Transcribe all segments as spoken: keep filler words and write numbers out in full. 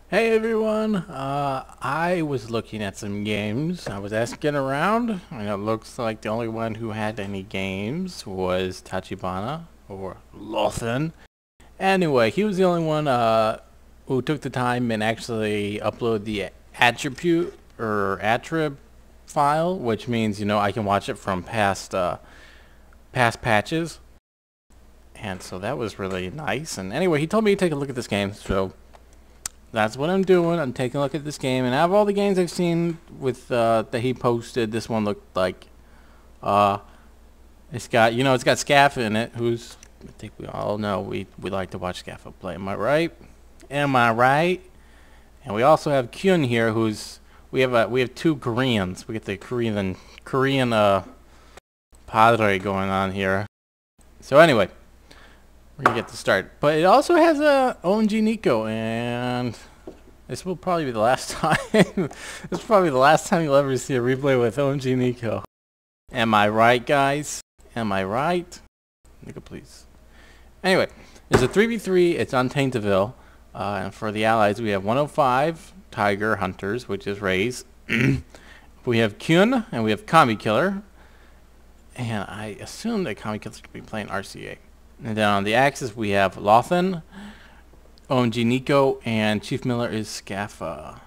Hey everyone, uh, I was looking at some games. I was asking around, and it looks like the only one who had any games was Tachibana, or Lawson. Anyway, he was the only one uh, who took the time and actually upload the attribute, or attrib file, which means, you know, I can watch it from past, uh, past patches. And so that was really nice. And anyway, he told me to take a look at this game, so that's what I'm doing. I'm taking a look at this game, and out of all the games I've seen with uh, that he posted, this one looked like uh, it's got you know it's got Scaffa in it. Who's I think we all know we we like to watch Scaffa play. Am I right? Am I right? And we also have Kyun here, who's we have a we have two Koreans. We get the Korean Korean uh padre going on here. So anyway. We're gonna get to start, but it also has a O M G Nico, and this will probably be the last time. This is probably the last time you'll ever see a replay with O M G Nico. Am I right, guys? Am I right? Nico, please. Anyway, there's a three v three. It's on Taintaville, uh, and for the allies, we have one oh five Tiger Hunters, which is Raze. We have Kyun, and we have Kami Killer, and I assume that Kami Killer's gonna be playing R C A. And then on the axis we have Lothan, O M G Nico, and Chief Miller is Scaffa.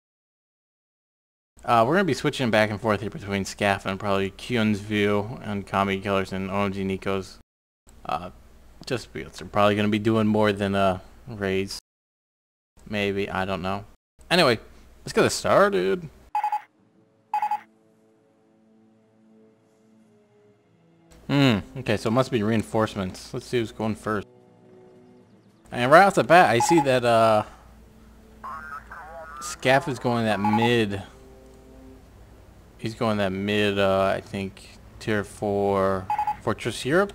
Uh, we're going to be switching back and forth here between Scaffa and probably Kyun's view and Kami Killers and O M G Nico's. Uh, just because they're probably going to be doing more than uh, Raze. Maybe, I don't know. Anyway, let's get this started. Hmm, okay, so it must be reinforcements. Let's see who's going first. And right off the bat, I see that, uh... Scaff is going that mid. He's going that mid, uh, I think, tier four Fortress Europe.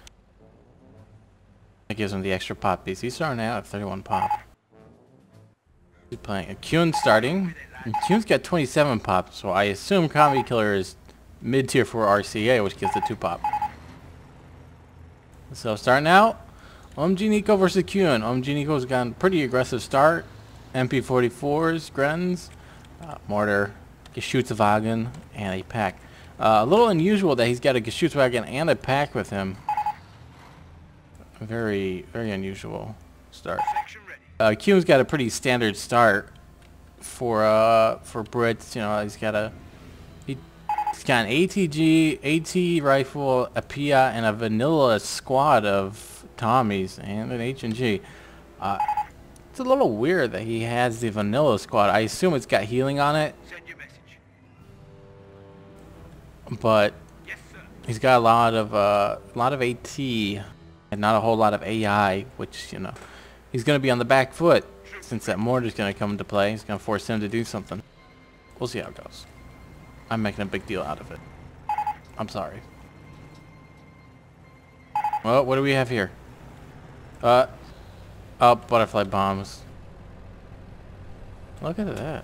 That gives him the extra pop piece. He's starting out at thirty-one pop. He's playing. Kyun starting. And Kyun's got twenty-seven pop, so I assume Kami Killer is mid tier four R C A, which gives the two pop. So starting out, O M G Nico versus Kyun. O M G Nico's gotten a pretty aggressive start. M P forty-fours, Grens, uh, Mortar, Geschützwagen, and a pack. Uh, a little unusual that he's got a Geschützwagen and a pack with him. Very, very unusual start. Uh, Kyun's got a pretty standard start for uh for Brits. You know, he's got a he. He's got an A T G, AT rifle, a P I A, and a vanilla squad of Tommies, and an H and G. Uh, it's a little weird that he has the vanilla squad. I assume it's got healing on it. But he's got a lot of uh, a lot of AT and not a whole lot of A I, which, you know, he's going to be on the back foot since that mortar's going to come into play. He's going to force him to do something. We'll see how it goes. I'm making a big deal out of it. I'm sorry. Well, what do we have here? Uh, oh, butterfly bombs. Look at that.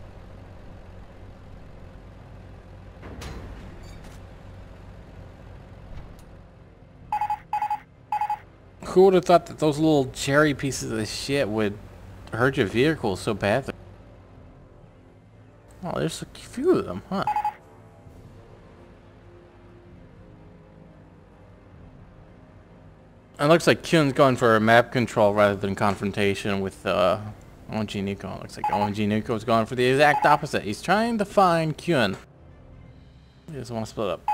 Who would have thought that those little cherry pieces of shit would hurt your vehicle so badly? Oh, there's a few of them, huh? It looks like Kyun's going for a map control rather than confrontation with uh, O M G Nico. It looks like O M G Nico's going for the exact opposite. He's trying to find Kyun. He doesn't want to split up.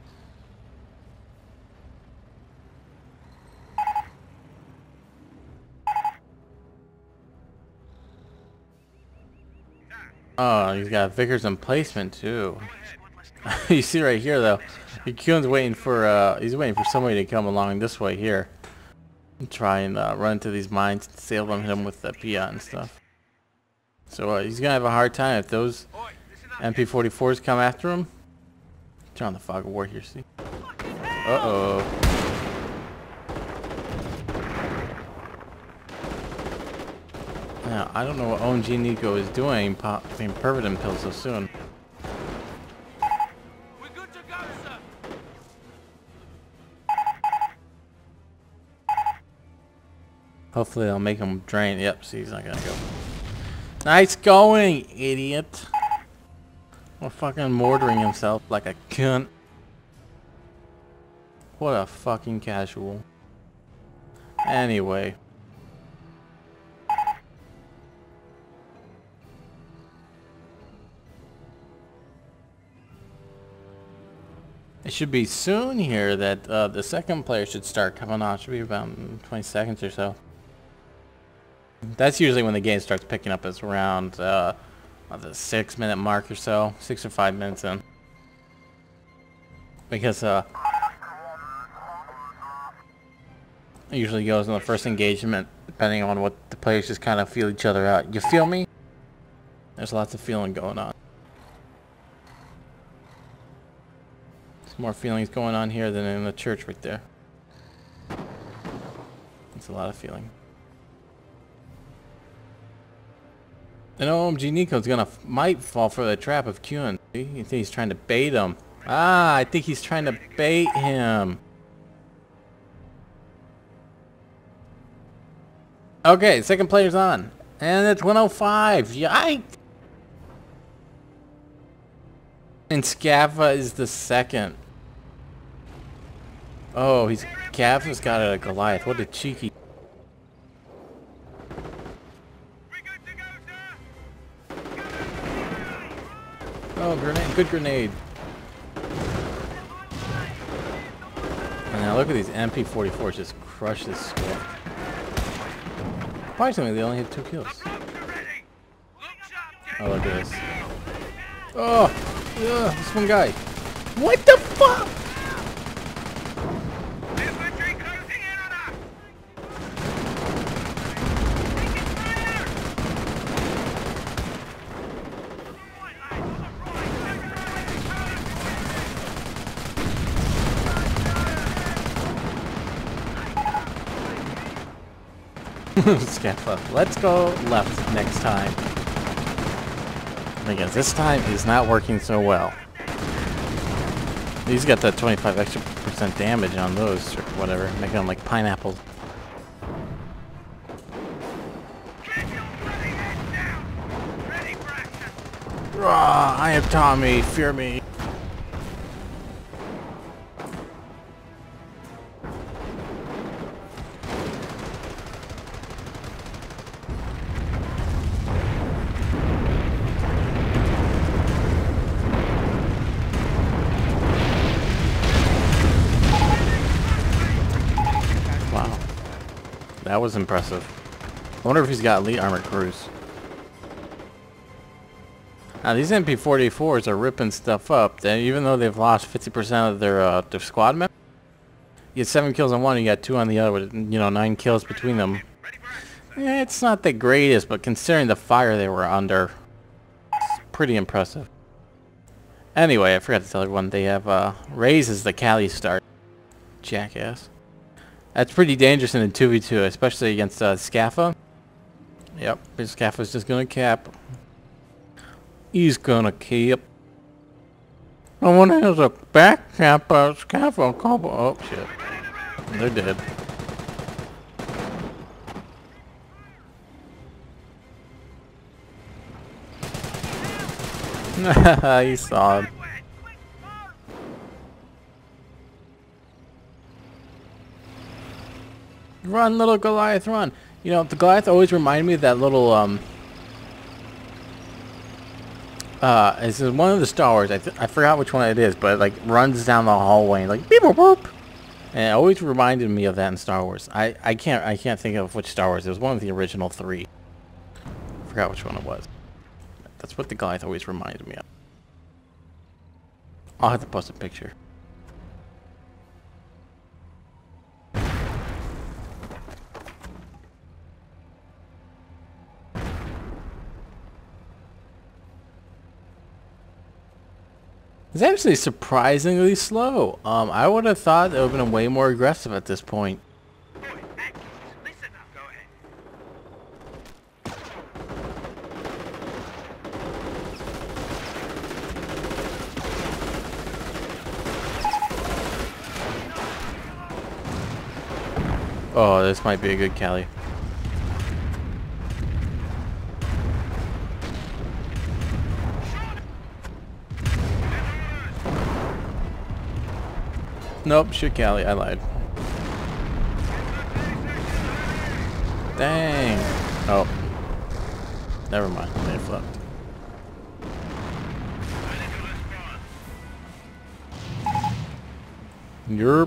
Oh, he's got Vickers in placement too. You see right here though, Kyun's waiting for uh, he's waiting for somebody to come along this way here, and try and uh, run into these mines, and sail them, hit them with the P I A and stuff. So uh, he's gonna have a hard time if those M P forty-fours come after him. Turn on the fog of war here, see? Uh oh. Now, I don't know what O M G Nico is doing, popping Pervitin pills so soon. We're good to go, sir. Hopefully I'll make him drain. Yep, see, he's not gonna go. Nice going, idiot. Or fucking mortaring himself like a cunt. What a fucking casual. Anyway. It should be soon here that uh, the second player should start coming on. It should be about twenty seconds or so. That's usually when the game starts picking up. It's around uh, the six minute mark or so. Six or five minutes in. Because uh, it usually goes in the first engagement, depending on what the players just kind of feel each other out. You feel me? There's lots of feeling going on. More feelings going on here than in the church right there. It's a lot of feeling. And O M G Nico's gonna might fall for the trap of Kyun. See? You think he's trying to bait him? Ah, I think he's trying to bait him. Okay, second player's on, and it's one oh five. Yikes! And Scaffa is the second. Oh, he's Scaffa's got a Goliath. What a cheeky. Oh, grenade! Good grenade. And now look at these M P forty-fours just crush this squad. Surprisingly, they only had two kills. Oh, look at this. Oh, ugh, this one guy. What the fuck? Scaffa. Let's go left next time. Because this time is not working so well. He's got that twenty-five extra percent damage on those or whatever, making them like pineapples. Raw, I am Tommy, fear me. That was impressive. I wonder if he's got elite armored crews. Now these M P forty-fours are ripping stuff up. They, even though they've lost fifty percent of their uh, their squad members, you get seven kills on one, you got two on the other, with you know nine kills between them. Yeah, it's not the greatest, but considering the fire they were under, it's pretty impressive. Anyway, I forgot to tell everyone they have uh, Raze as the Cali start. Jackass. That's pretty dangerous in a two v two, especially against uh, Scaffa. Yep, Scaffa's just gonna cap. He's gonna cap. I want to have a back cap, uh, Scaffa, couple. Oh shit, they're dead. You saw him. Run, little Goliath, run! You know, the Goliath always reminded me of that little, um... Uh, it's one of the Star Wars, I, th I forgot which one it is, but it, like, runs down the hallway, and, like, beep boop boop! And it always reminded me of that in Star Wars. I, I can't, I can't think of which Star Wars. It was one of the original three. I forgot which one it was. That's what the Goliath always reminded me of. I'll have to post a picture. It's actually surprisingly slow. Um, I would have thought it would have been way more aggressive at this point. Oh, this might be a good Cali. Nope, shit, Callie, I lied. Dang. Oh. Never mind. They flipped. Yerp.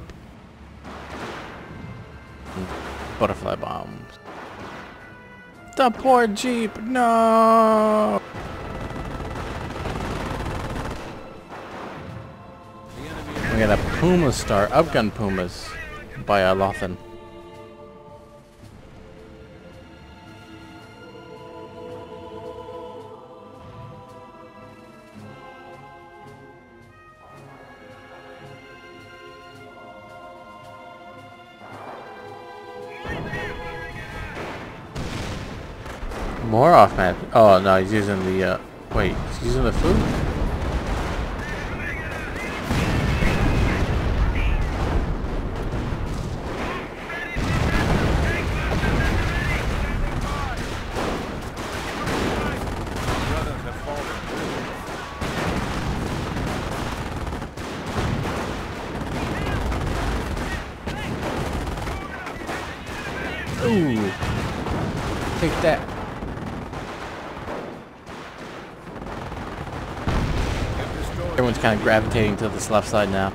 Butterfly bombs. The poor Jeep. No. We got a Puma star. Upgun Pumas by uh, Lothan. More off map. Oh no, he's using the uh wait, he's using the food? Ooh. Take that. Everyone's kind of gravitating to this left side now.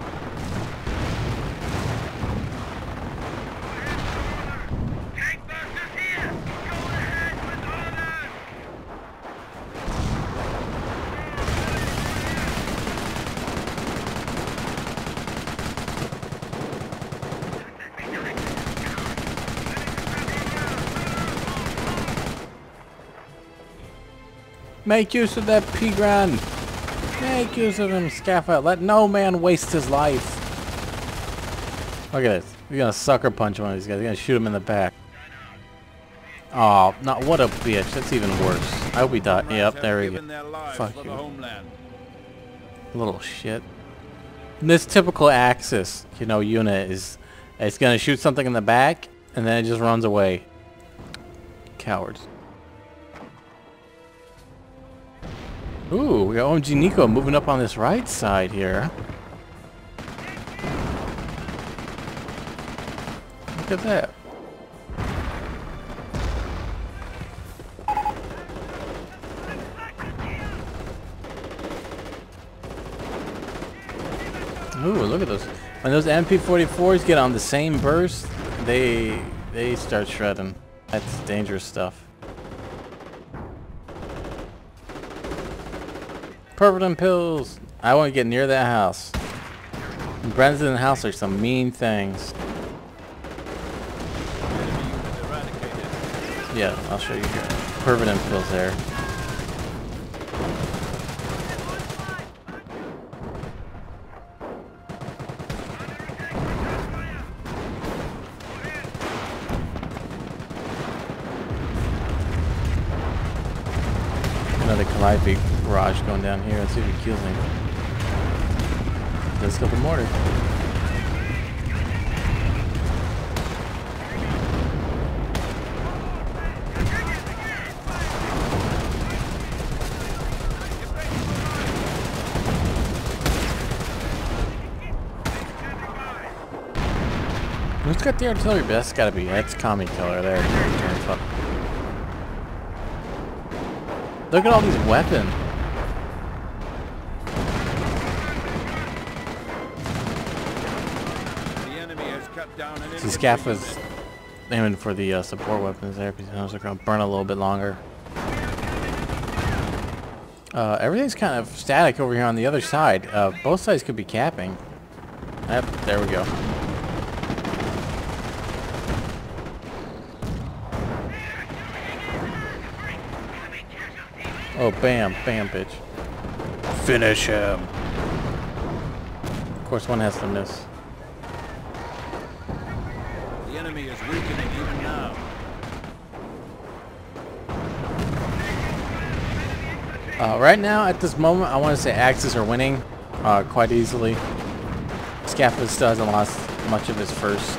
Make use of that P-Gran. Make use of him, Scaffold. Let no man waste his life. Look at this. He's gonna sucker punch one of these guys. He's gonna shoot him in the back. Oh, not what a bitch. That's even worse. I hope he died. Yep, there we go. Fuck you. Little shit. This typical Axis, you know, unit is it's gonna shoot something in the back and then it just runs away. Cowards. Ooh, we got O M G Nico moving up on this right side here. Look at that. Ooh, look at those. When those M P forty-fours get on the same burst, they they start shredding. That's dangerous stuff. Pervitin pills. I want to get near that house. Brendan house are some mean things. Yeah, I'll show you here. Pervitin pills there. Another Calliope barrage going down here. Let's see if he kills me. Let's go for mortar. Who's got the artillery? That's gotta be. That's Kami Killer there. Look at all these weapons. The enemy has cut down an See, Scaff was aiming for the uh, support weapons there because those are going to burn a little bit longer. Uh, everything's kind of static over here on the other side. Uh, both sides could be capping. Yep, there we go. Oh, bam, bam, bitch. Finish him. Of course, one has to miss. The enemy is weakening even now. Uh, right now, at this moment, I want to say Axis are winning uh, quite easily. Scaffold still hasn't lost much of his first.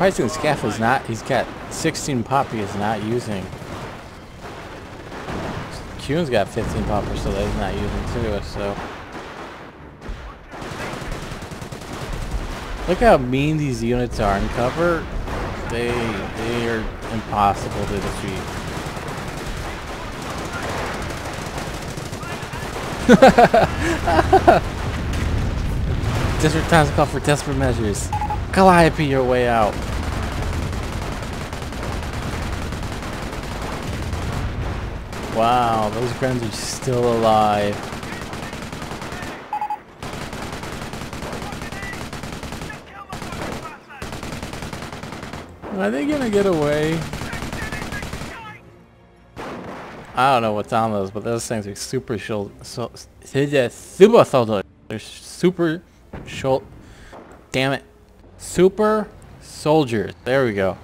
surprisingly, Scaff is not. He's got sixteen pop. He is not using. Kuhn's got fifteen poppers, so that he's not using too. So look how mean these units are in cover. They they are impossible to defeat. Desperate times call for desperate measures. Calliope your way out. Wow, those Grens are still alive. Are they gonna get away? I don't know what's on those, but those things are super shoulder. So, super soldier. They're super shoulder. Damn it. Super soldiers. There we go.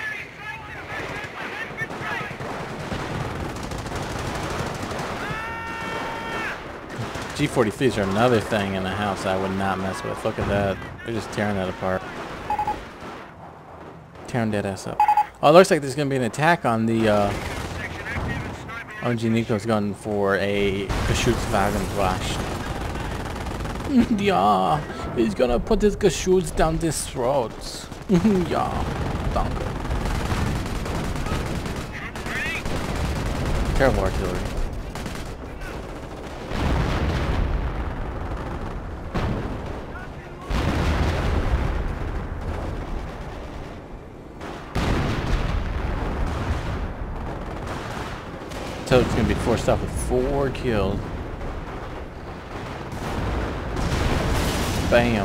G forty-threes are another thing in the house I would not mess with. Look at that. They're just tearing that apart. Tearing that ass up. Oh, it looks like there's going to be an attack on the... Uh, O G Nico's going for a Geschützwagenwash. Yeah, he's going to put his Geschütz down his throats. Yeah, danke. Careful, artillery. So it's going to be forced off with four kills. Bam.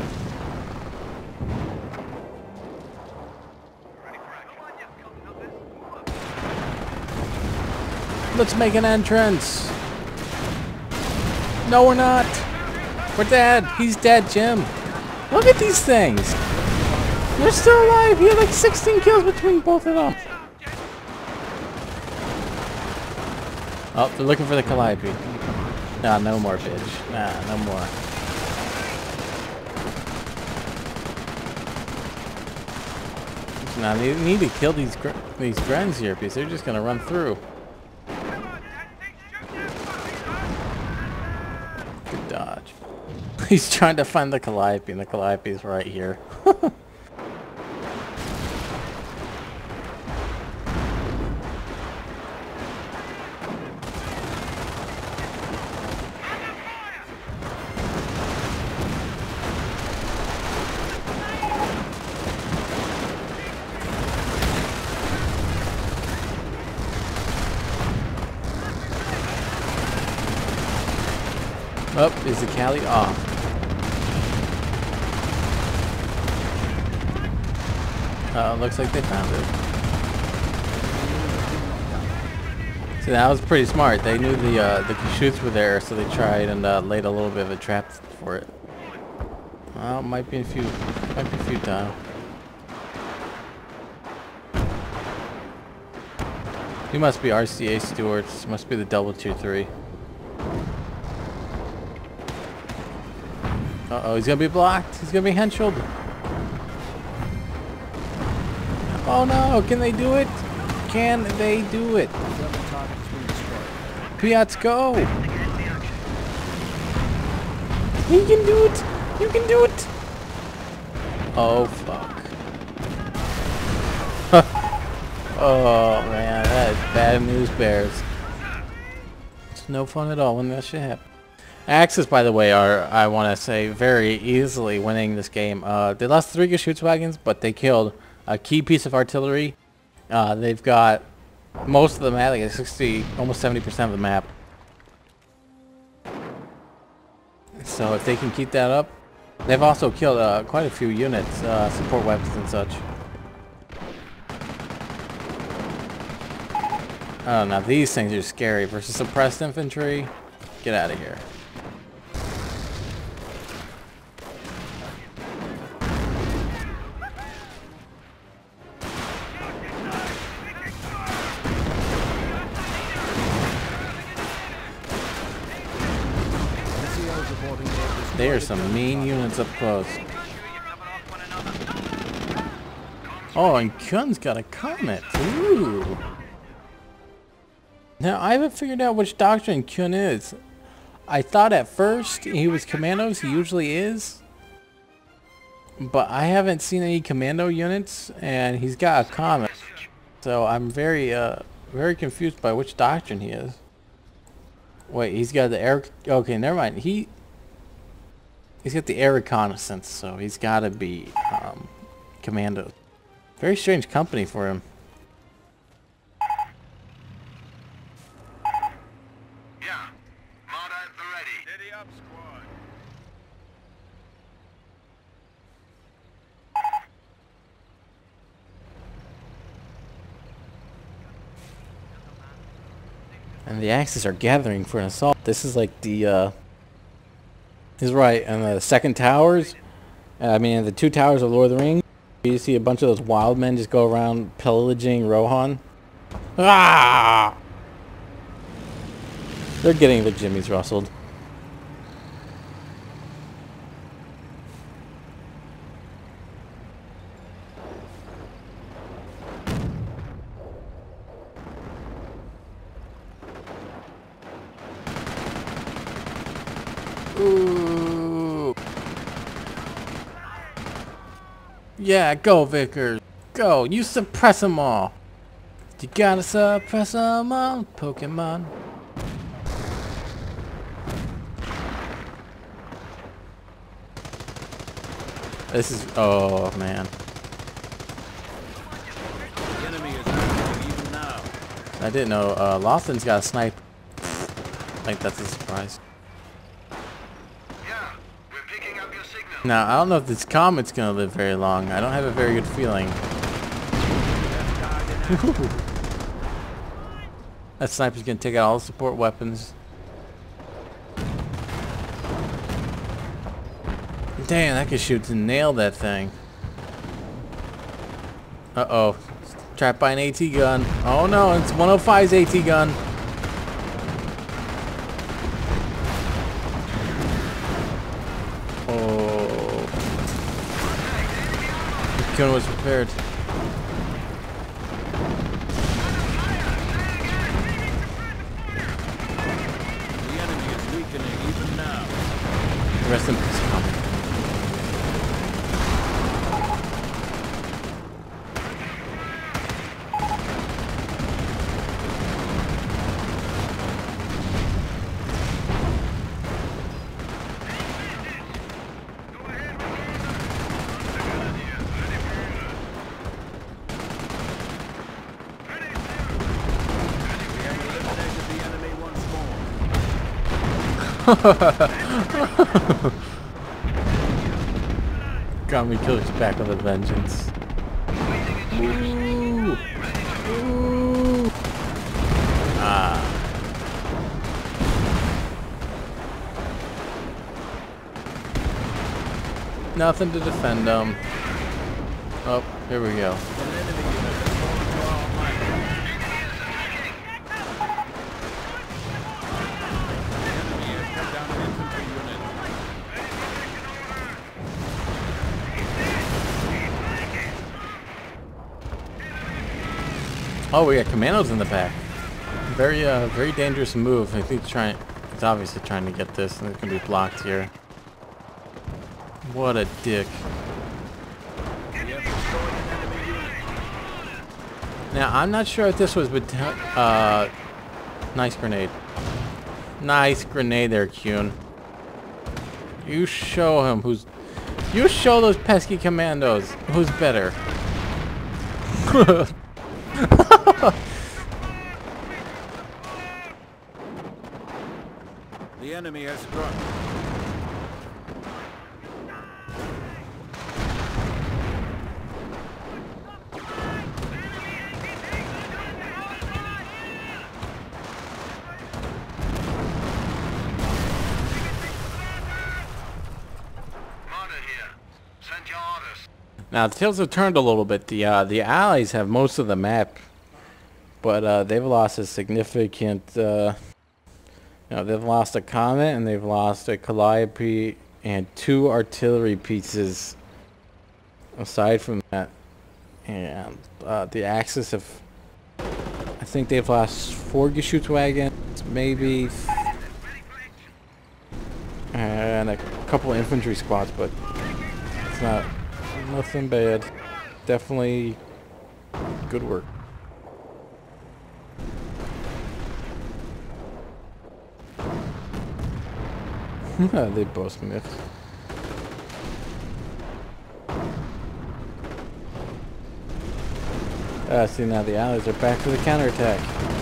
Let's make an entrance. No, we're not. We're dead. He's dead, Jim. Look at these things. They're still alive. He had like sixteen kills between both of them. Oh, they're looking for the Calliope. Nah, no more, bitch. Nah, no more. Now, they need to kill these gr these Grens here because they're just gonna run through. Good dodge. He's trying to find the Calliope, and the Calliope's right here. Oh, is the Cali off? Uh, looks like they found it. So that was pretty smart. They knew the uh, the Geschütz were there, so they tried and uh, laid a little bit of a trap for it. Well, might be a few, might be futile. He must be R C A Stewarts. Must be the double tier three. Uh oh, he's gonna be blocked. He's gonna be henscheled. Oh no, can they do it? Can they do it? Piats, go! You can do it! You can do it! Oh fuck. Oh man, that is bad news bears. It's no fun at all when that shit happens. Axis, by the way, are, I want to say, very easily winning this game. Uh, they lost three Geschützwagons, but they killed a key piece of artillery. Uh, they've got most of the map, like sixty, almost seventy percent of the map. So if they can keep that up, they've also killed uh, quite a few units, uh, support weapons and such. Oh, now these things are scary versus suppressed infantry. Get out of here. They are some mean units up close. Oh, and Kyun's got a comet. Ooh. Now, I haven't figured out which doctrine Kyun is. I thought at first he was commandos. He usually is. But I haven't seen any commando units, and he's got a comet. So I'm very, uh, very confused by which doctrine he is. Wait, he's got the air... Okay, never mind. He... He's got the air reconnaissance, so he's got to be um, commando. Very strange company for him. Yeah, Marder at the ready. Steady up, squad. And the Axis are gathering for an assault. This is like the, uh... He's right, and the second towers, I mean, the two towers of Lord of the Rings, you see a bunch of those wild men just go around pillaging Rohan. Ah! They're getting their jimmies rustled. Ooh. Yeah, go Vickers. Go. You suppress them all. You gotta suppress them all, Pokemon. This is... Oh, man. The enemy is moving even now. I didn't know. Uh, Lawson's got a snipe. I think that's a surprise. Yeah, we're picking up your signal. Now, I don't know if this comet's gonna live very long. I don't have a very good feeling. That sniper's gonna take out all the support weapons. Damn, that could shoot to nail that thing. Uh-oh. Trapped by an AT gun. Oh no, it's one oh five's AT gun. Oh. The gun was prepared. The enemy is weakening even now. Rest in peace, comet. Got me killers back with a vengeance. Ooh. Ooh. Ah. Nothing to defend them. Oh, here we go. An enemy unit has fallen to our line. The enemy has cut down an infantry unit. Oh, we got commandos in the back. Very, uh, very dangerous move. I think he's trying. He's obviously trying to get this, and it's gonna be blocked here. What a dick. We have destroyed an enemy unit. Now, I'm not sure if this was, but uh, nice grenade. Nice grenade there, Kyun. You show him who's. You show those pesky commandos who's better. The enemy has struck. Marder here. Send your orders. Now, the tables have turned a little bit. The uh, the Allies have most of the map, but uh, they've lost a significant. Uh, you know, they've lost a Comet and they've lost a Calliope and two artillery pieces. Aside from that, And uh, the Axis have, I think they've lost four Geschützwagons, maybe, and a couple infantry squads, but it's not nothing bad. Definitely good work. They both missed. Ah, see, now the Allies are back to the counterattack.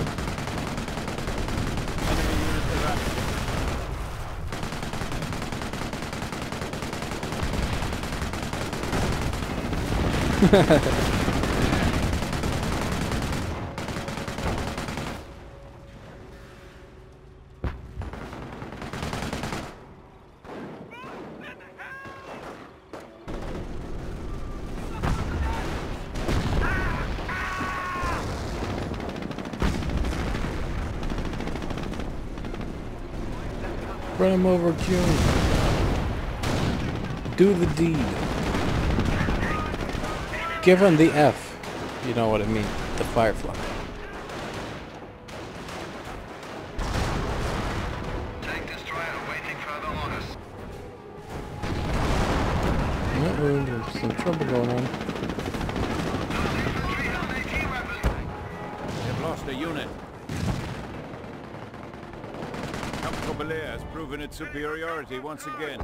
Run him over, June. Do the deed. Give him the F. You know what I mean. The Firefly. Tank destroyer waiting further orders. Uh-oh, there's some trouble going on. They've lost a unit. Count Cobalair has proven its superiority once again.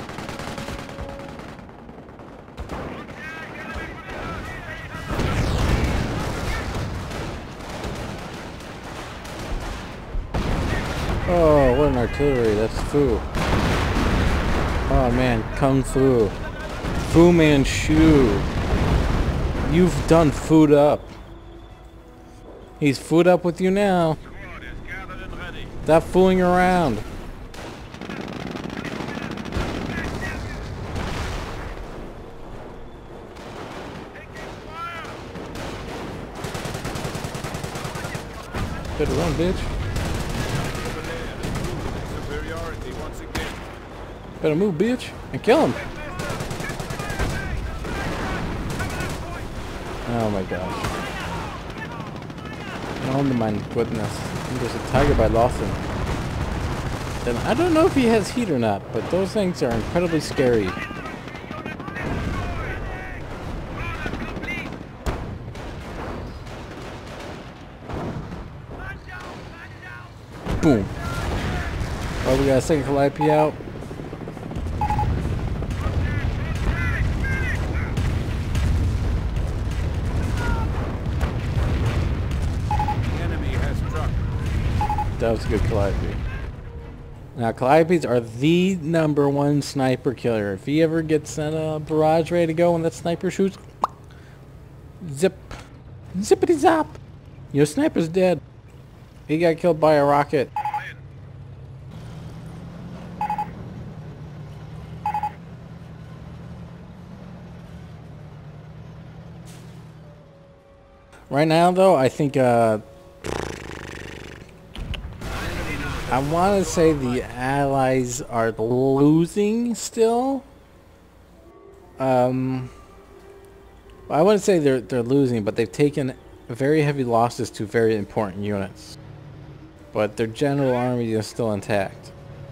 Oh, what an artillery. That's Fu. Oh man, Kung Fu. Fu Manchu. You've done food up. He's food up with you now. Squad is gathered and ready. Stop fooling around. Better run, bitch. Cobalair has proven its superiority once again. Better move, bitch, and kill him. Oh my gosh. Oh my goodness. There's a Tiger by Lawson. And I don't know if he has heat or not, but those things are incredibly scary. Boom. Oh, we got a second Calliope out. The enemy has struck. That was a good Calliope. Now, Calliopes are the number one sniper killer. If he ever gets a uh, barrage ready to go when that sniper shoots, zip, zippity zap. Your sniper's dead. He got killed by a rocket. Right now, though, I think uh, I want to say the Allies are losing still. Um, I wouldn't say they're they're losing, but they've taken very heavy losses to very important units. But their general army is still intact,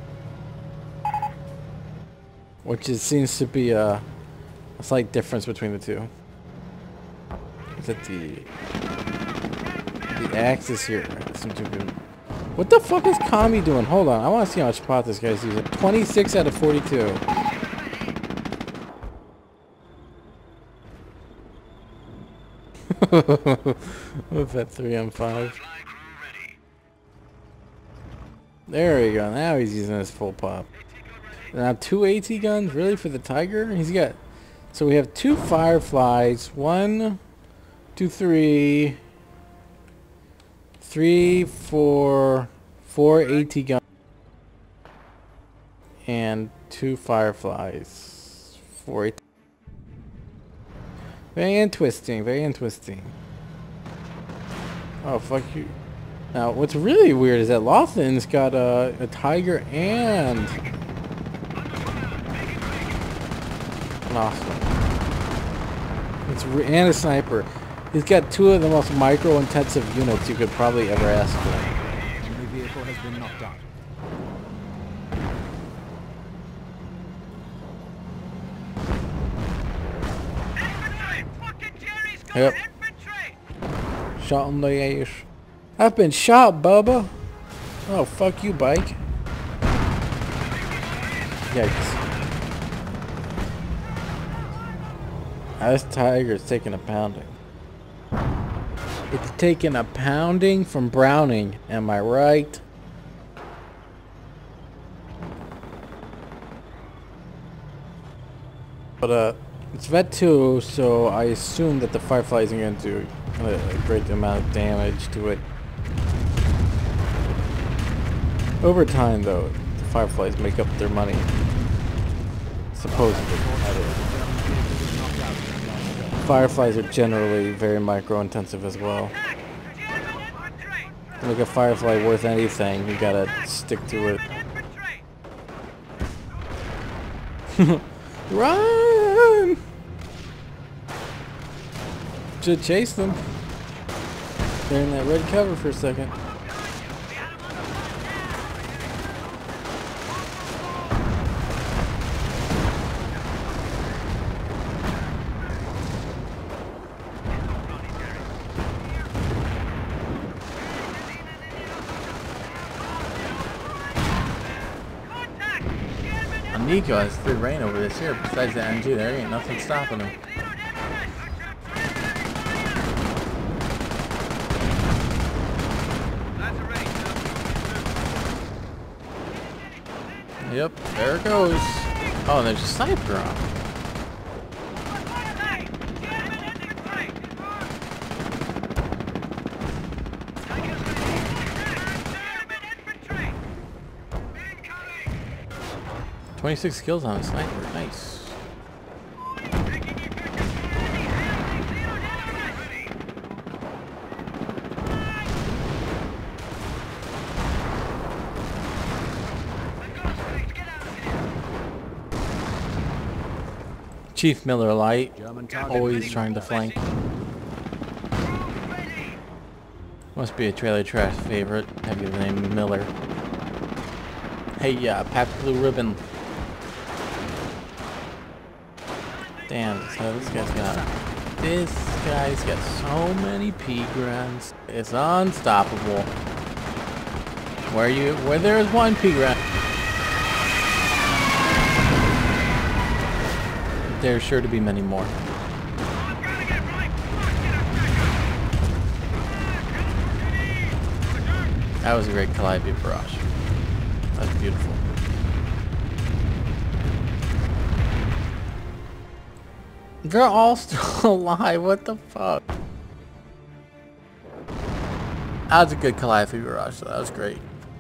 which is, seems to be a, a slight difference between the two. Is it the the Axis here? Seems to be. What the fuck is Kami doing? Hold on, I want to see how much pot this guy's using. twenty-six out of forty-two. With that three M five. There we go. Now he's using his full pop. Now two AT guns, really, for the Tiger? He's got. So we have two Fireflies. One, two, three. Three, four, four AT guns, and two Fireflies. Four AT. Very interesting, very interesting. Oh, fuck you. Now, what's really weird is that Lawson's got a, a Tiger and an Oscar. It's re and a sniper. He's got two of the most micro-intensive units you could probably ever ask for. Enemy vehicle has been knocked out. Yep. Shot in the ass. I've been shot, Bubba. Oh, fuck you, bike. Yikes. Ah, this tiger's taking a pounding. It's taking a pounding from Browning, am I right? But, uh, it's Vet two, so I assume that the Firefly isn't going to do a, a great amount of damage to it. Over time, though, the Fireflies make up their money. Supposedly. Fireflies are generally very micro-intensive as well. To make a Firefly worth anything, you gotta stick to it. Run! Should chase them. They're in that red cover for a second. Nico has free reign over this here. Besides the M G, there ain't nothing stopping him. Yep, there it goes. Oh, and there's a sniper on. twenty-six kills on a sniper. Nice. Chief Miller Light, always trying to flank. Must be a Trailer Trash favorite. Have the name Miller. Hey, yeah, uh, Pat Blue Ribbon. Damn, so this guy's got this guy's got so many P grams. It's unstoppable. Where you where there's one P gram, there's sure to be many more. That was a great Calliope barrage. That's beautiful. They're all still alive, what the fuck? That was a good Calliope barrage, so that was great.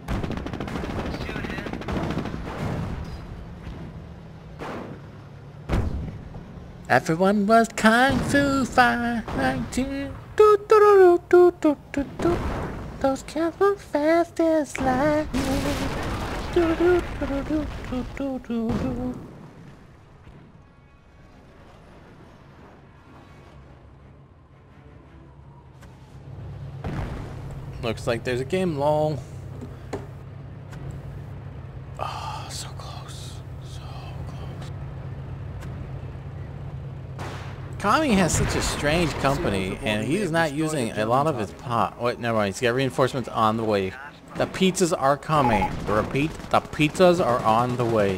Everyone was Kung Fu fighting. Do, do, do, do, do, do, do. Those cats were fast as lightning. Do, do, do, do, do, do, do, do. Looks like there's a game lull. Oh, so close. So close. Kami has such a strange company, and he's not using a lot of his pot. Wait, never mind. He's got reinforcements on the way. The pizzas are coming. Repeat, the pizzas are on the way.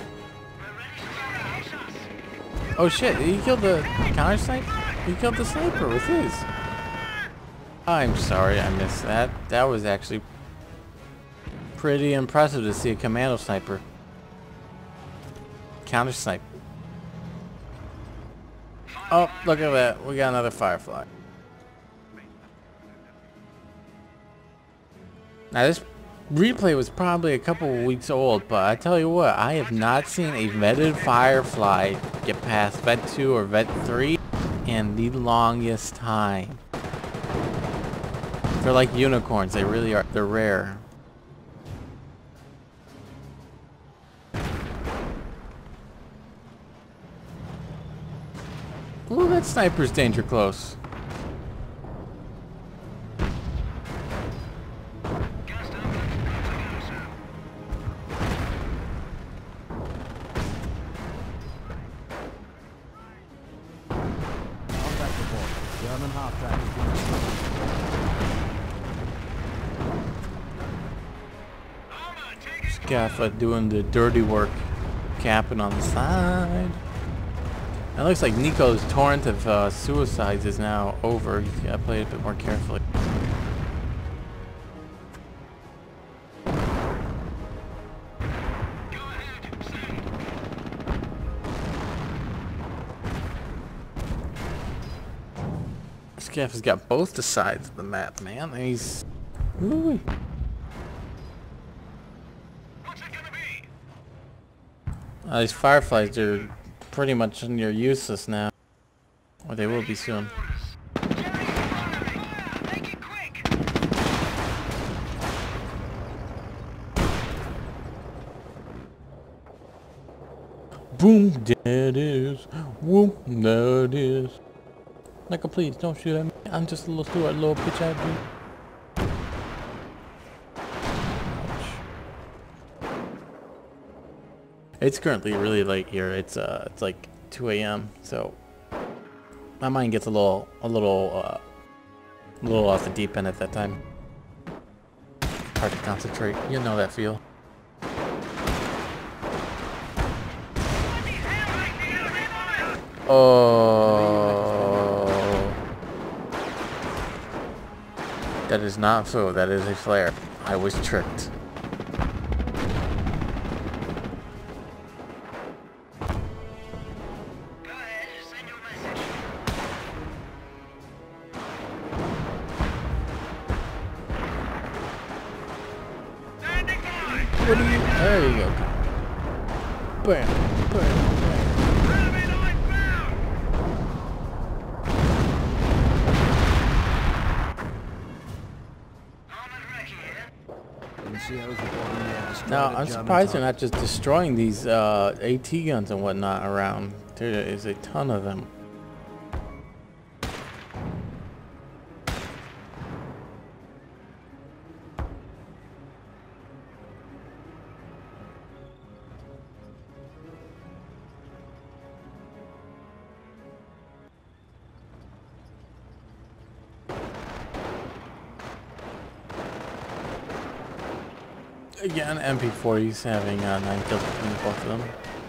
Oh shit, he killed the counter sniper? He killed the sniper with his. I'm sorry I missed that. That was actually pretty impressive to see a commando sniper. Counter sniper. Oh, look at that. We got another Firefly. Now this replay was probably a couple of weeks old, but I tell you what, I have not seen a vetted Firefly get past Vet two or Vet three in the longest time. They're like unicorns, they really are. They're rare. Ooh, that sniper's danger close. Gas tank, good to go, sir. Contact report. German half track is being Armor, take it. Scaffa doing the dirty work, capping on the side. It looks like Nico's torrent of uh, suicides is now over. He's got to play it a bit more carefully. Go ahead, send. Scaffa's got both the sides of the map, man. He's... Ooh. What's it gonna be? Uh, these fireflies are pretty much near useless now. Or they will be soon. Orders. Jerry, fire! Fire! Make it quick! Boom, there it is. Whoop, there it is. Nigga, please don't shoot at me. I'm just a little stupid little bitch out dude. It's currently really late here. It's uh, it's like two A M So my mind gets a little, a little, uh, a little off the deep end at that time. Hard to concentrate. You know that feel. Oh, that is not food. That is a flare. I was tricked. Go ahead, send your message. Standing by! What do you? There you go. Bam, bam, bam. Enemy line found! Armored wreck here. N C Os reporting they have destroyed Now, a I'm German surprised they're target. not just destroying these uh, AT guns and whatnot around. There is a ton of them. Again, M P forty's having uh, nine kills between both of them.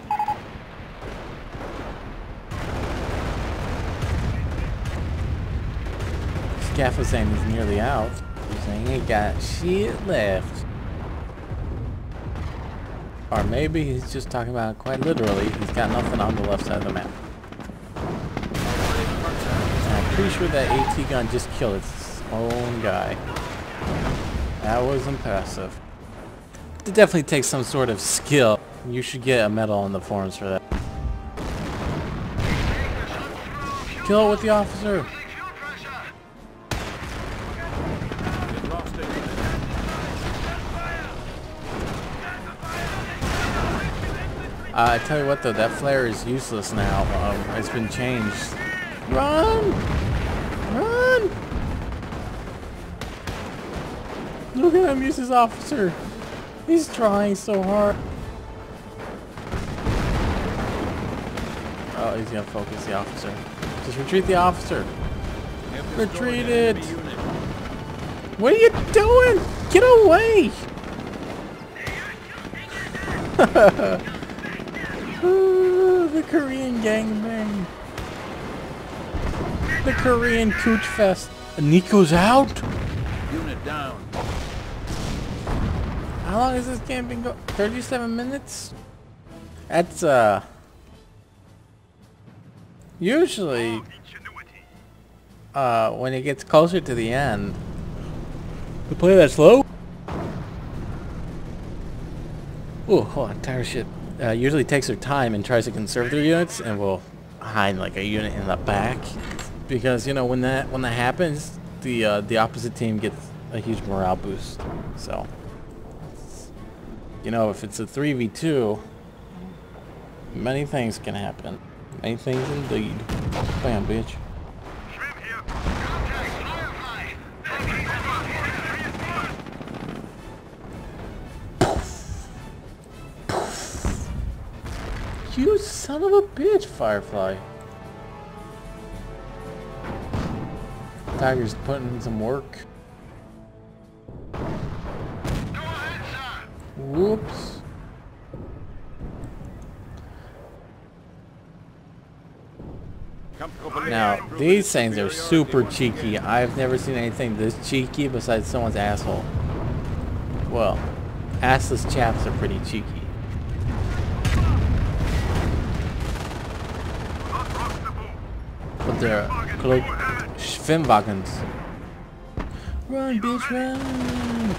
Scaff was saying he's nearly out. He's saying he ain't got shit left. Or maybe he's just talking about it quite literally. He's got nothing on the left side of the map. And I'm pretty sure that AT gun just killed its own guy. That was impressive. It definitely takes some sort of skill. You should get a medal on the forums for that. Kill it with the officer. Fuel pressure! Get lost in. Uh, I tell you what though, that flare is useless now. Um, it's been changed. Run! Run! Look at him use his officer. He's trying so hard. Oh, he's gonna focus the officer. Just retreat the officer. Have Retreat destroyed an it. enemy unit. What are you doing? Get away! Ooh, the Korean gangbang. The Korean cooch fest. Nico's out? Unit down. How long has this game been going? thirty-seven minutes? That's, uh... usually, uh, when it gets closer to the end, to play that slow? Ooh, hold on, tire shit. Uh, usually takes their time and tries to conserve their units and will hide like a unit in the back. Because, you know, when that when that happens, the uh, the opposite team gets a huge morale boost. So, you know, if it's a three v two, many things can happen. Many things indeed. Bam, bitch. Shrimp here. Contact Firefly. Taking cover. You son of a bitch, Firefly. Tiger's putting in some work. Go ahead, sir. Whoops. Now, these things are super cheeky. I've never seen anything this cheeky besides someone's asshole. Well, assless chaps are pretty cheeky. But they're cloak Schwimmwagens. Run, bitch, run!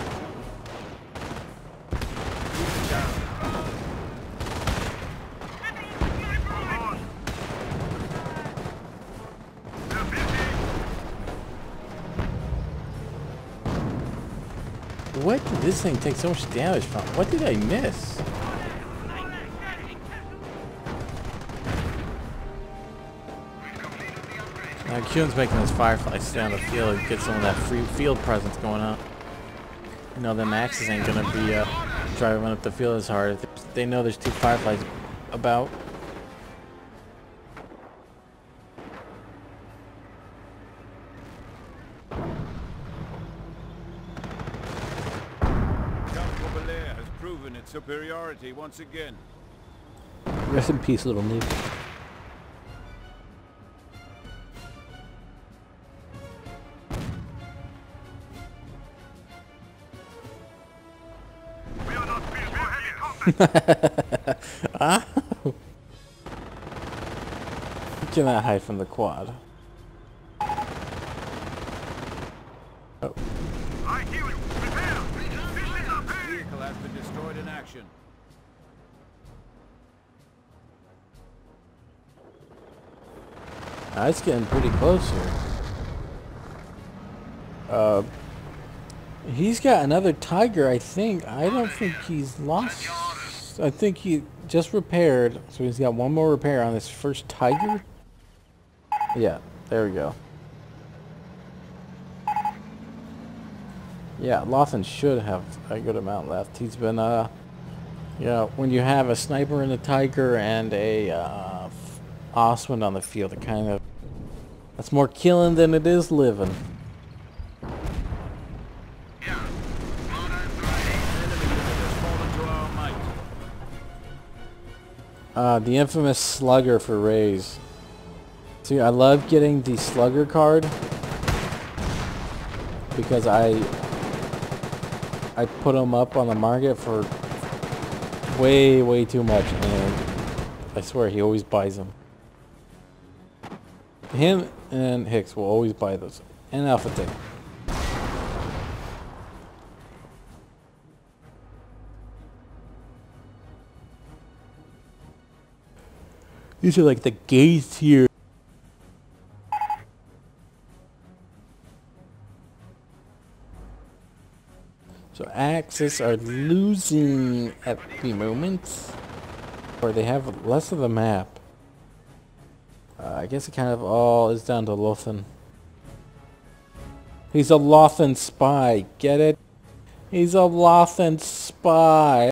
What did this thing take so much damage from? What did I miss? Now Kuhn's making his Firefly stay on the field and get some of that free field presence going on. You know, the Maxes ain't gonna be uh, driving up the field as hard if they know there's two Fireflies about. Has proven its superiority once again. Rest in peace, little noob. We are not built for heavy combat. Ah. You cannot hide from the quad. Oh. I hear you. Prepare. Mission up here. Vehicle has been destroyed in action. Uh, it's getting pretty close here. Uh, he's got another Tiger, I think. I don't think he's lost. I think he just repaired, so he's got one more repair on this first Tiger. Yeah, there we go. Yeah, Lawson should have a good amount left. He's been, uh, you know, when you have a sniper and a Tiger and a uh, Osmond on the field, it kind of, that's more killing than it is living. Yeah. Modern Enemy unit has fallen to our might. Uh, the infamous Slugger for Rays. See, I love getting the Slugger card because I I put them up on the market for way, way too much, and I swear he always buys them. Him and Hicks will always buy those, and Alpha Tech. These are like the gays here. So Axis are losing at the moment, or they have less of the map. Uh, I guess it kind of all is down to Lothan. He's a Lothan spy, get it? He's a Lothan spy.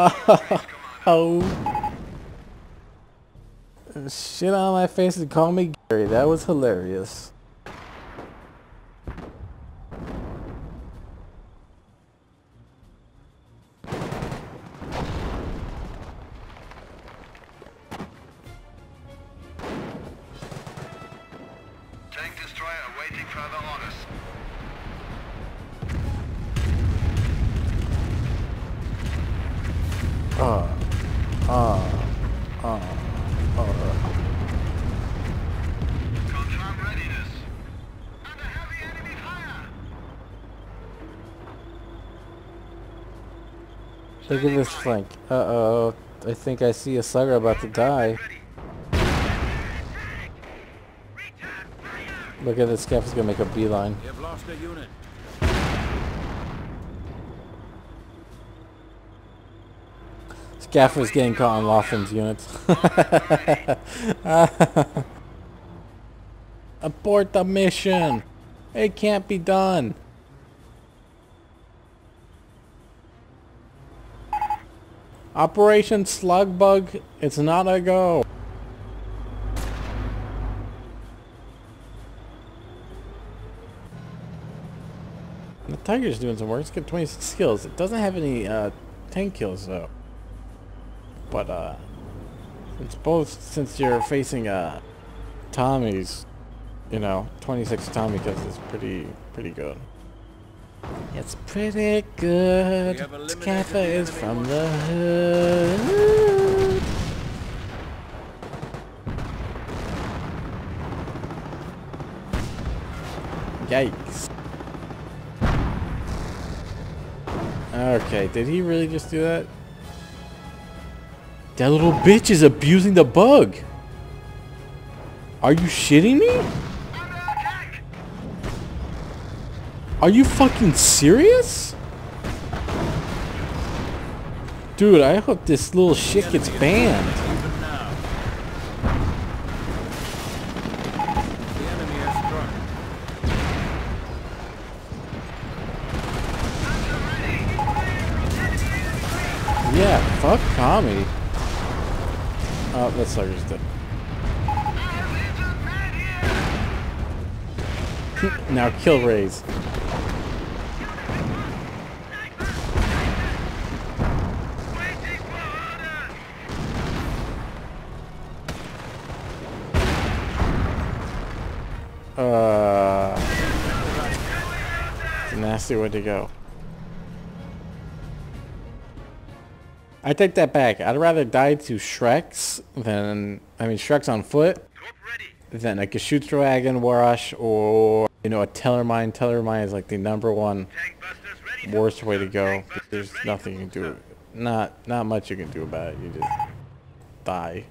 Oh. Shit on my face and call me Gary. That was hilarious. tank destroyer awaiting further orders. Uh, uh, uh, uh. Confirm readiness. Under heavy enemy fire. Look at this flank. Uh oh. I think I see a Slugger about to die. Look at this Scaff is gonna make a beeline. We have lost a unit. Gaffer's getting caught on Lawson's units. Abort the mission! It can't be done! Operation Slugbug, it's not a go. The Tiger's doing some work. It's got twenty-six skills. It doesn't have any uh, tank kills though. But uh, it's both, since you're facing uh, Tommies, you know, twenty-six Tommy kills is pretty pretty good. It's pretty good. Scaffa is from the hood. Yikes. Okay, did he really just do that? That little bitch is abusing the bug. Are you shitting me? Are you fucking serious? Dude, I hope this little shit gets banned. Yeah, fuck Tommy. Oh, that sucker's dead. Now kill Raze. Uh, it's a nasty way to go. I take that back. I'd rather die to Shreks than, I mean, Shreks on foot than like a Shoot Dragon, Warash, or, you know, a Tellermine. Tellermine is like the number one worst way to go. There's nothing you can do. Not, not much you can do about it. You just die.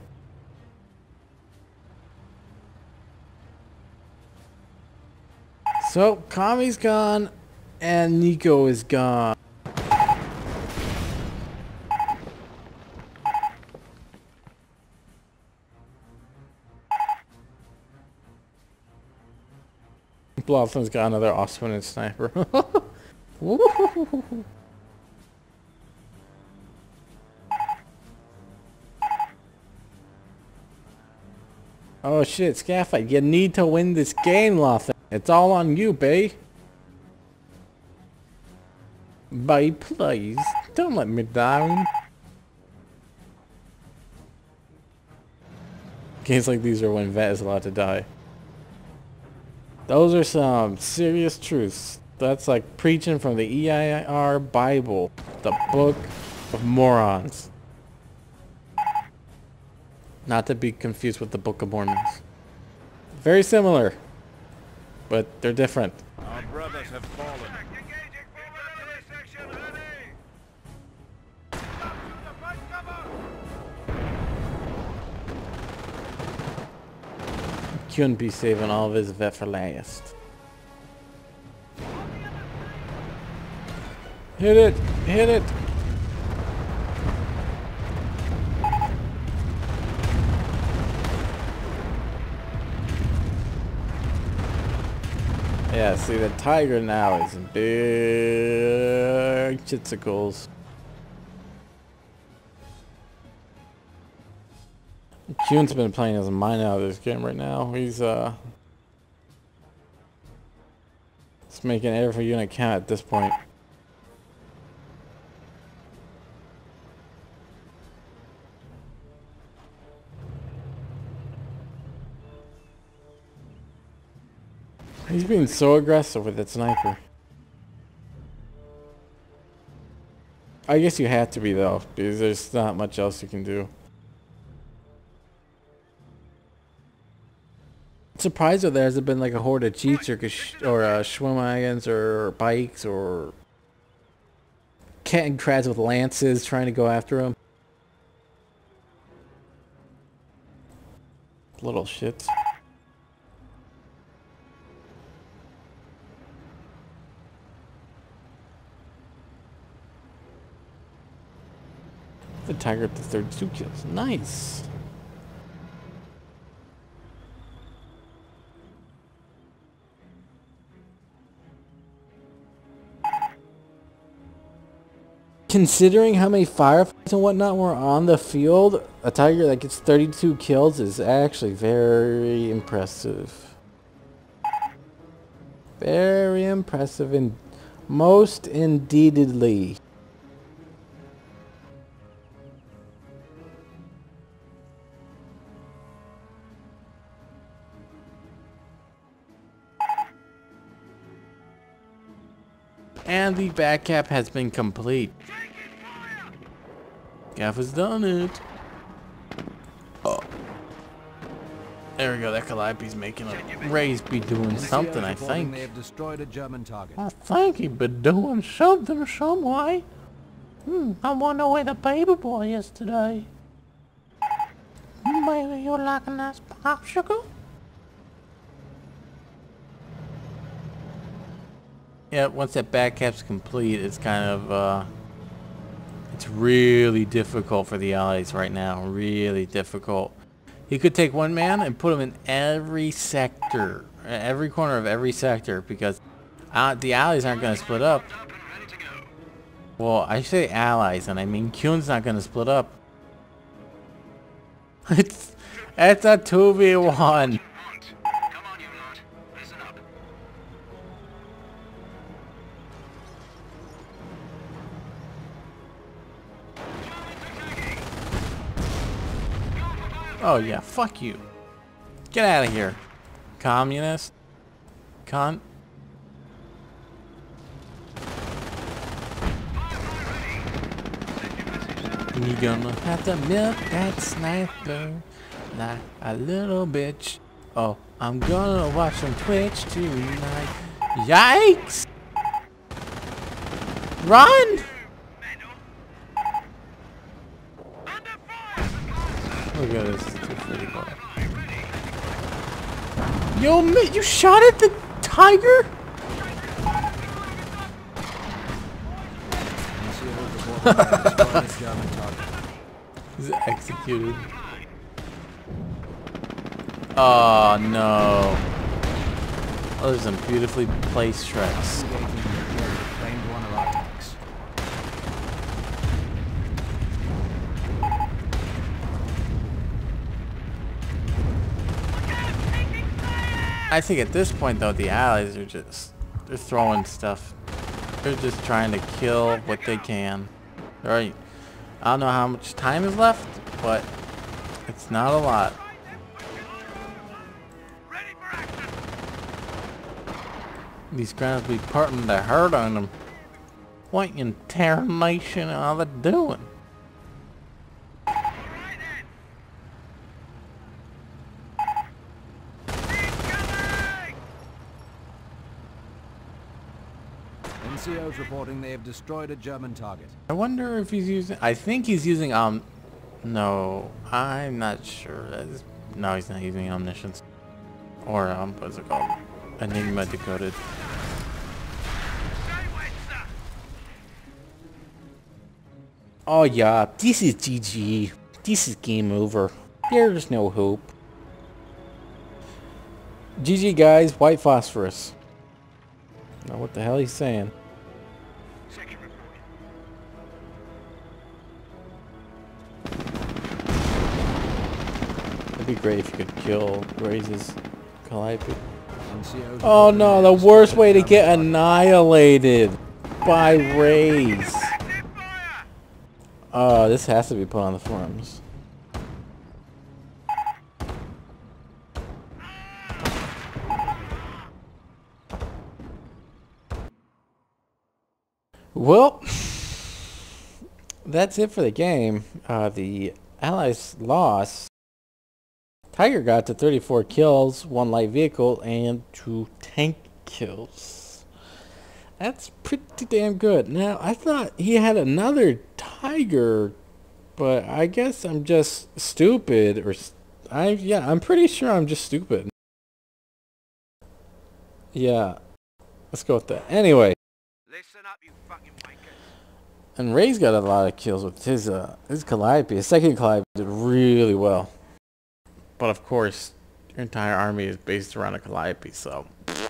So, Kami's gone, and Nico is gone. Blossoms got another awesome sniper. Oh shit, Scaffa, you need to win this game, Lawson. It's all on you, bae. Bae, please, don't let me down. Games like these are when Vet is allowed to die. Those are some serious truths. That's like preaching from the E I R Bible, the book of morons. Not to be confused with the Book of Mormons. Very similar, but they're different. Our brothers have fallen. Couldn't be saving all of his vet for last. Hit it! Hit it! Yeah, see, the Tiger now is in big chitsicles. Kuhn's been playing his mind out of this game right now. He's uh, it's making every unit count at this point. He's being so aggressive with that sniper. I guess you have to be though, because there's not much else you can do. I'm surprised that there hasn't been like a horde of cheats or or uh, Schwimmwagons or bikes or cat and crabs with lances trying to go after him. Little shits. The Tiger at the thirty-two kills. Nice. Considering how many firefights and whatnot were on the field, a Tiger that gets thirty-two kills is actually very impressive. Very impressive and most indeedly. And the back cap has been complete. Gaff has done it. Oh. There we go, that Calliope's making a raise, be doing something, I think. They have destroyed a German target. I think he be doing something some way. Hmm, I wonder where the baby boy is today. Maybe you're like a nice popsicle? Yeah, once that back cap's complete, it's kind of, uh... it's really difficult for the Allies right now. Really difficult. He could take one man and put him in every sector. Every corner of every sector, because uh, the Allies aren't going to split up. Well, I say Allies, and I mean Kuhn's not going to split up. It's, it's a two v one. Oh yeah, fuck you. Get out of here, communist. Con. You gonna have to milk that sniper like a little bitch. Oh, I'm gonna watch some Twitch tonight. Yikes! Run! Look at this, it's too pretty boy. Yo, man, you shot at the Tiger? He's executed. Oh no. Oh, there's some beautifully placed tracks. I think at this point though, the Allies are just, they're throwing stuff. They're just trying to kill what they can. Alright, I don't know how much time is left, but it's not a lot. These guys be putting the hurt on them. What in tarnation are they doing? N C O's reporting they have destroyed a German target. I wonder if he's using, I think he's using, um, no, I'm not sure. That is, no, he's not using omniscience. Or, um, what's it called? Enigma decoded. Oh yeah, this is G G. This is game over. There's no hope. G G guys, white phosphorus. Now what the hell he's saying? It'd be great if you could kill Raise's Calliope. Oh no, the worst way to get annihilated by Raise. Oh, this has to be put on the forums. Well, that's it for the game. Uh, the Allies lost. Tiger got to thirty-four kills, one light vehicle, and two tank kills. That's pretty damn good. Now, I thought he had another Tiger, but I guess I'm just stupid. Or I yeah, I'm pretty sure I'm just stupid. Yeah, let's go with that. Anyway. Listen up, you fucking wankers. And Ray's got a lot of kills with his uh his Calliope. His second Calliope did really well. But of course, your entire army is based around a Calliope, so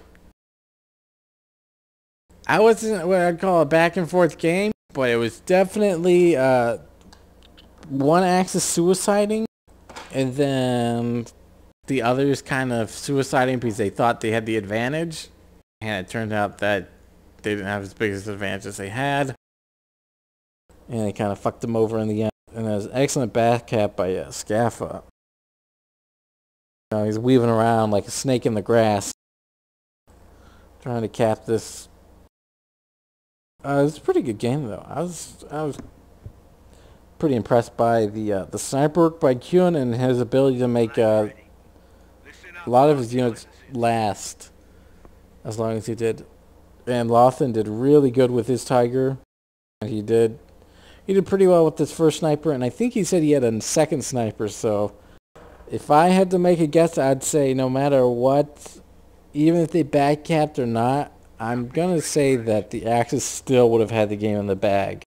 I wasn't what I'd call a back and forth game, but it was definitely uh one axis suiciding, and then the others kind of suiciding because they thought they had the advantage, and it turned out that they didn't have as big as advantage as they had, and they kind of fucked them over in the end. And it was an excellent back cap by uh, Scaffa. You know, he's weaving around like a snake in the grass, trying to cap this. Uh, it was a pretty good game though. I was I was pretty impressed by the uh, the sniper work by Kuhn and his ability to make uh, a lot of his units last as long as he did. And Lothan did really good with his Tiger. And he did he did pretty well with this first sniper, and I think he said he had a second sniper. So if I had to make a guess, I'd say no matter what, even if they back capped or not, I'm gonna say that the Axis still would have had the game in the bag.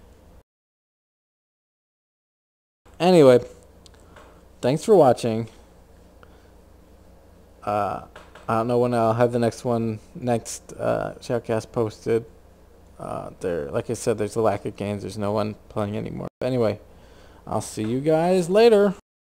Anyway, thanks for watching. Uh, I don't know when I'll have the next one, next uh, shoutcast posted. Uh, there, like I said, there's a lack of games. There's no one playing anymore. But anyway, I'll see you guys later.